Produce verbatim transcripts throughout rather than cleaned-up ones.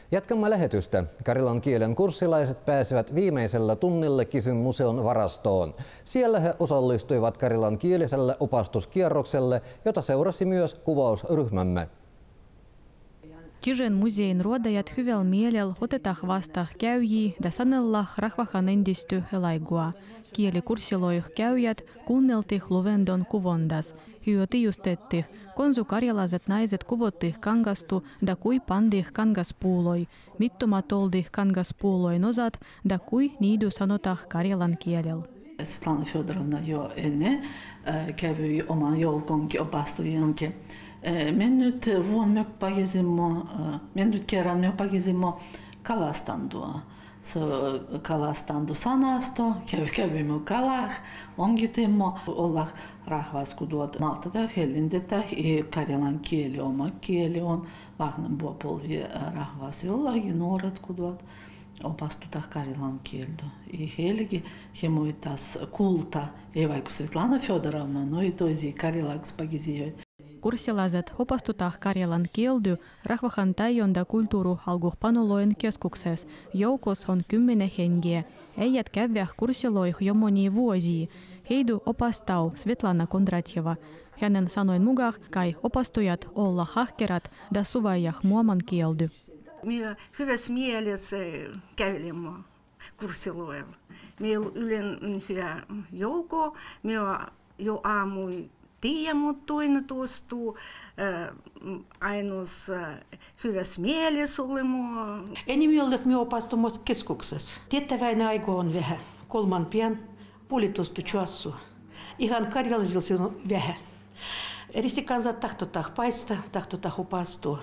Jatkamme lähetystä. Karjalan kielen kurssilaiset pääsevät viimeisellä tunnille Kisin museon varastoon. Siellä he osallistuivat karjalan kieliselle opastuskierrokselle, jota seurasi myös kuvausryhmämme. Kisen musein ruodajat hyvällä mielellä otetaan vasta käyjiä ja sanella rahvahan endisty helaigua. Kielikurssiloih käyjät kuunnelti luvendon kuvondas. Hyöti justetti, konsu karjalaiset naiset kuvotti kangastu da kui pandi kangaspuuloi, mittoma toldi kangaspuuloi nosat da kui niidu sanota karjalan kielellä. Svetlana Fyodorovna jo ennen kävi oman joukonkin opastujenkin. Men nyt vuonna me pakisimme, men nyt kerran me pakisimme kalastandua. Se kalastandu sanasto, kävimme kalah, ongitimme olla rahvaskuduot maltata, hellindetä, karjalan kieli, oma kieli on, vahnan puolvi rahvas jollakin nuoret kuduot opastuta karjalan kieltä. Heillekin hemoitas kulta, ei vaikka Svetlana Fyodorovna, no i toisi karjalaksi pakisijoja. Kurssilaiset opastutaan karjalan kieldy rahvahan tajonda kulttuuru alkupanolojen keskuksessa. Joukos on kymmenen hengiä. Äijät kävivät kurssiloih jo monia vuosia. Heidu opastau Svetlana Kondratjeva. Hänen sanoin mukaan kai opastujat olla hahkerat da suvaijah muoman kieldy. Me hyvässä mielessä kävelimme kurssiloilla. Meillä on ylen hyvä joukko. Me jo aamui tiedämme toinen tuostuu. Ainoas hyvässä mielessä olemme. Enimmilleen me opastumme keskuksessa. Tiettäväinen aika on vähän. Kolman pian puolitoista chassu. Ihan karjalaisilla on vähän. Risikansat tahtotaan paista, tahtotaan opastua.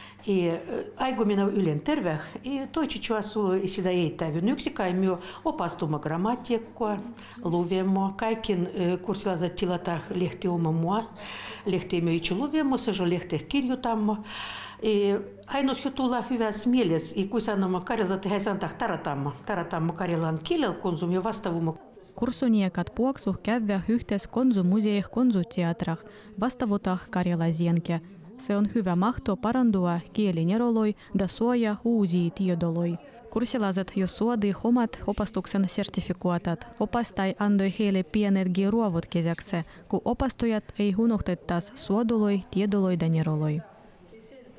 Aiku minä ylen terve, ja toisin chassu sitä ei täydy. Yksi kai me opastumme grammatiikkaa, luvemme, kaikin kurssilaiset tilataan lehti oma mua. Lehti me itse luvemme, se on lehti kirjoitamme. Ainoastaan tulla hyvässä mielessä, kun sanomme karjalaiset, he sanovat taratamme, taratamme karjalan kielellä konsumia vastaavumme. Kursuniekat puoksu kävivät yhteis konsumuseih konsuteatrah vastaavuutah karjalaisienkin. Se on hyvä mahto parandua kielineroloi da suoja uusia tiedoloi. Kurssilaiset jo suodi omat opastuksen sertifikuotat. Opastai andoi heille pienergi ruovut kesäksi, kun opastujat ei unohdettaisi suodoloi, tiedoloi da neroloi.